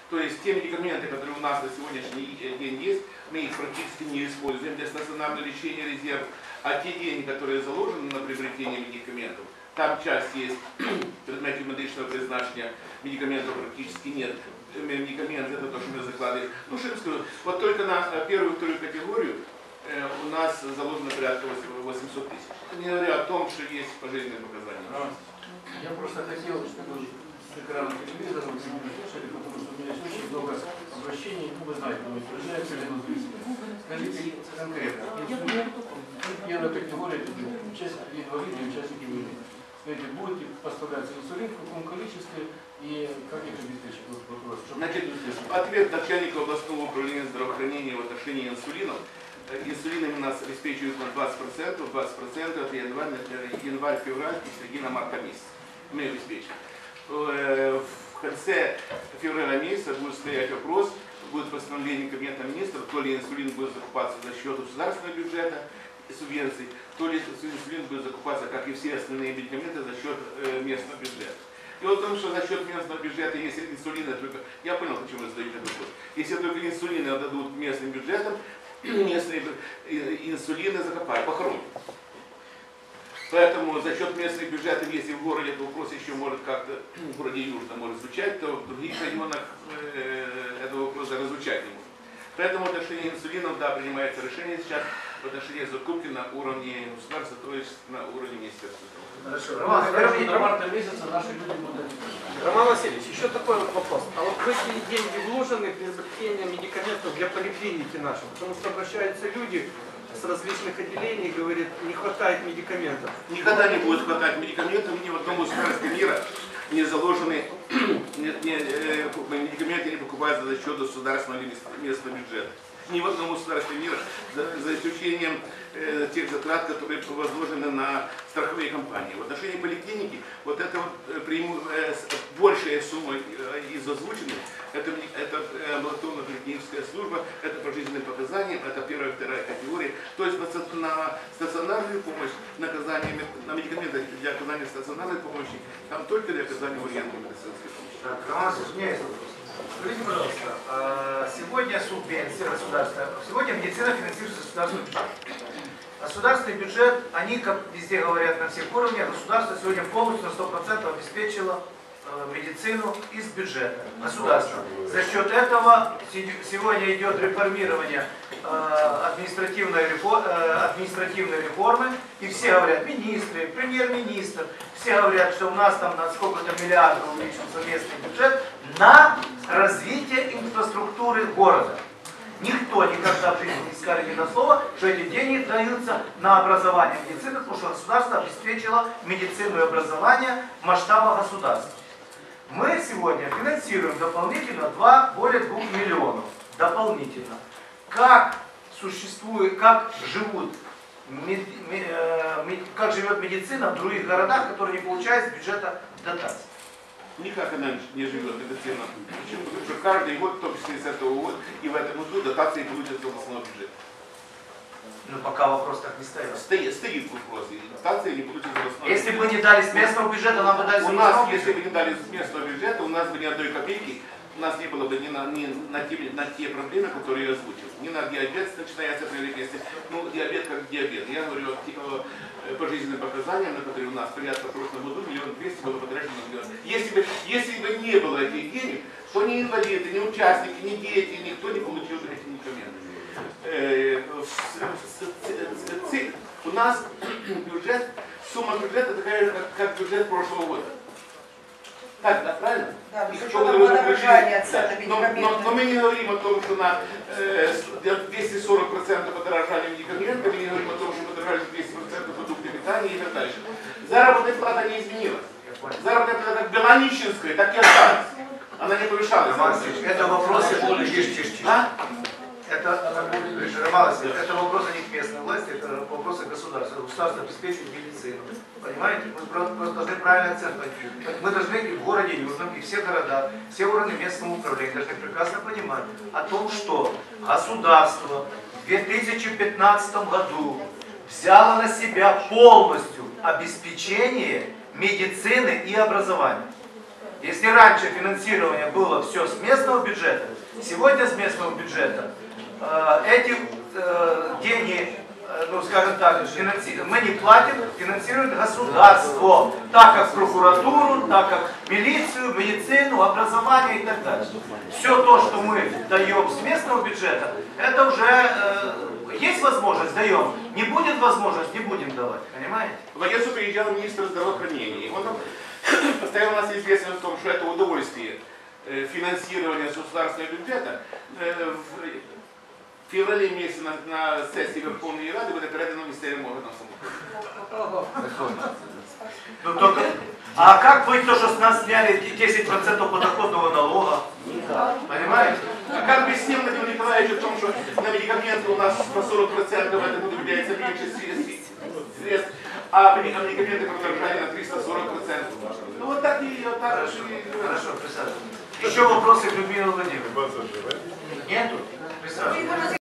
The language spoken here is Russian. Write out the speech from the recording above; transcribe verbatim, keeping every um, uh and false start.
То есть те медикаменты, которые у нас на сегодняшний день есть, мы их практически не используем для стационарного лечения резерв. А те деньги, которые заложены на приобретение медикаментов, там часть есть предметов медичного призначения, медикаментов практически нет. Медикаменты это то, что мы закладываем. Ну, что я скажу, вот только на первую и вторую категорию э, у нас заложено порядка восемьсот тысяч. Не говоря о том, что есть пожизненные показания. Я просто хотел, чтобы с экрана телевизора вы слушали, потому что у меня есть очень много обращений, ну вы знаете, мы приезжаем или на зрителя. Скажите конкретно, первая категория, участники инвалиды и участники войны. Скажите, будете поставляться инсулин, в каком количестве и как их обеспечить? Вопрос. Значит, ответ начальника областного управления здравоохранения в отношении инсулинов. Инсулинами нас обеспечивают на двадцать процентов, двадцать процентов это январь, январь, февраль и середина марта месяца. Мы обеспечим. В конце февраля месяца будет стоять вопрос, будет постановление Кабинета министров, то ли инсулин будет закупаться за счет государственного бюджета и субвенций, то ли инсулин будет закупаться, как и все остальные медикаменты, за счет местного бюджета. И вот потому что за счет местного бюджета, если инсулины только... Я понял, почему вы задаете этот вопрос. Если только инсулины отдадут местным бюджетам, местные инсулины закопают, похоронят. Поэтому за счет местных бюджетов, если в городе этот вопрос еще может как-то, в городе Южно может звучать, то в других районах э, этого вопроса раззвучать не может. Поэтому в отношении инсулинов, да, принимается решение сейчас в отношении закупки на уровне государства, то есть на уровне министерства. Хорошо. Роман, Роман, до марта месяца наши люди будут. Роман Васильевич, еще такой вот вопрос. А вот в эти деньги вложены приобретение медикаментов для поликлиники нашей, потому что обращаются люди с различных отделений, говорит, не хватает медикаментов. Никогда не будет хватать медикаментов, ни в одном государстве мира не заложены не, не, э, медикаменты не покупаются за счет государственного или местного бюджета. Ни в одном государстве мира, за, за исключением э, тех затрат, которые возложены на страховые компании. В отношении поликлиники, вот это вот, э, преиму, э, большая сумма э, из озвученных, это, это э, амбулаторно-поликлиническая служба, это пожизненные показания, это первая и вторая категория. То есть на, на стационарную помощь, на, оказание, на медикаменты для оказания стационарной помощи, там только для оказания военной медицинской помощи. Так, Роман, у меня есть вопрос. Скажите, пожалуйста, сегодня субвенция государственная, сегодня медицина финансируется государственным бюджетом. Государственный бюджет, они, как везде говорят на всех уровнях, государство сегодня полностью на сто процентов обеспечило медицину из бюджета государства. За счет этого сегодня идет реформирование административной, административной реформы, и все говорят, министры, премьер-министр, все говорят, что у нас там на сколько-то миллиардов увеличился местный бюджет на развитие инфраструктуры города. Никто никогда в жизни не сказал ни на слово, что эти деньги даются на образование медицины, потому что государство обеспечило медицину и образование в масштабах государства. Мы сегодня финансируем дополнительно два, более двух миллионов. Дополнительно. Как существует, как живут, мед, мед, как живет медицина в других городах, которые не получают с бюджета дотаций? Никак она не живет медицина. Почему? Потому что каждый год, в том числе с этого года, и в этом году дотации получат из областного бюджета. Ну пока вопрос так не стоит. Стоит, стоит вопрос. Дотации не получат из областного бюджета. Если бы не дали с местного бюджета, нам бы дали с У местного нас, бюджета. если бы не дали с местного бюджета, у нас бы ни одной копейки, у нас не было бы ни на, ни на, те, на те проблемы, которые я озвучил. Ни на диабет начинается приоритет. Ну, диабет как диабет. Я говорю о пожизненным показаниям, на которые у нас порядка в прошлом году миллион двести было потрачено на миллион. Если бы, если бы не было этих денег, то ни инвалиды, ни участники, ни дети, никто не получил бы эти медикаменты. У нас бюджет, сумма бюджета такая же, как, как бюджет прошлого года. Так, да, правильно? Да, с учетом подорожания цен на но, медикаменты. но, но мы не говорим о том, что на э, двести сорок процентов подорожали медикаменты, мы не говорим о том, что подорожали двести процентов продукты питания и так дальше. Заработная плата не изменилась. Заработная плата как была нищенская, так и осталась. Она не повышалась. Это вопросы более тише, тише, тише. А? Это, Роман Васильевич, это вопросы не к местной власти, это вопросы государства. Государство обеспечивает медицину. Понимаете? Мы просто должны правильно оценивать. Мы должны и в городе Южном, и все города, все органы местного управления должны прекрасно понимать о том, что государство в две тысячи пятнадцатом году взяло на себя полностью обеспечение медицины и образования. Если раньше финансирование было все с местного бюджета, сегодня с местного бюджета э, эти э, деньги, э, ну скажем так, финанси... мы не платим, финансирует государство, так как прокуратуру, так как милицию, медицину, образование и так далее. Все то, что мы даем с местного бюджета, это уже э, есть возможность, даем. Не будет возможность, не будем давать, понимаете? В Одессу приезжал министр здравоохранения, и он нам поставил нас известность в том, что это удовольствие э, финансирования с государственного бюджета. Э, в феврале месяце на, на сессии Верховной Рады буде передано Министерству органов самоуправления. Ну, только... А как быть то, что с нас сняли десять процентов подоходного налога? Понимаете? А как объяснил Владимир Николаевич о том, что на медикаменты у нас по сорок процентов это выделяется меньше средств, а медикаменты продолжали на триста сорок процентов. Ну вот так и вот так. Хорошо, хорошо, присаживайтесь. Еще вопросы к Людмиле Владимировне? Нету? Присаживайтесь.